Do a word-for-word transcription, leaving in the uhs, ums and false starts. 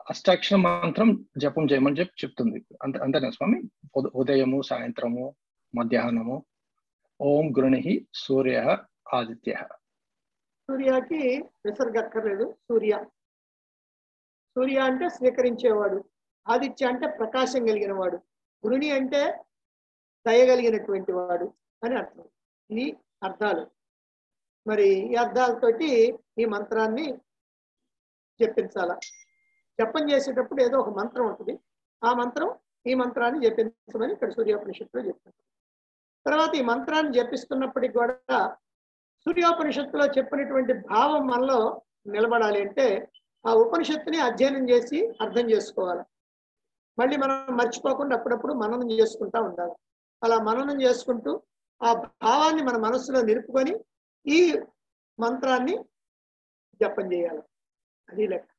అష్టాక్షర మంత్రం జపం చేయమని చెప్పి చెప్తుంది. అంత అంతేనా స్వామి? ఉదయము, సాయంత్రము, మధ్యాహ్నము. ఓం గృణి సూర్య ఆదిత్య. సూర్యకి విసర్గ అక్కర్లేదు. సూర్య సూర్య అంటే స్వీకరించేవాడు, ఆదిత్య అంటే ప్రకాశం కలిగిన వాడు, గృణి అంటే దయగలిగినటువంటి వాడు అని అర్థం. ఈ అర్థాలు మరి ఈ అర్థాలతోటి ఈ మంత్రాన్ని జపించాల. జపం చేసేటప్పుడు ఏదో ఒక మంత్రం ఉంటుంది, ఆ మంత్రం ఈ మంత్రాన్ని జపించమని ఇక్కడ సూర్యోపనిషత్తులో చెప్తారు. తర్వాత ఈ మంత్రాన్ని జపిస్తున్నప్పటికి కూడా సూర్యోపనిషత్తులో చెప్పినటువంటి భావం మనలో నిలబడాలి అంటే ఆ ఉపనిషత్తుని అధ్యయనం చేసి అర్థం చేసుకోవాలి. మళ్ళీ మనం మర్చిపోకుండా అప్పుడప్పుడు మననం చేసుకుంటా ఉండాలి. అలా మననం చేసుకుంటూ ఆ భావాన్ని మన మనస్సులో నిలుపుకొని ఈ మంత్రాన్ని జపం చేయాలి. అది లెక్క.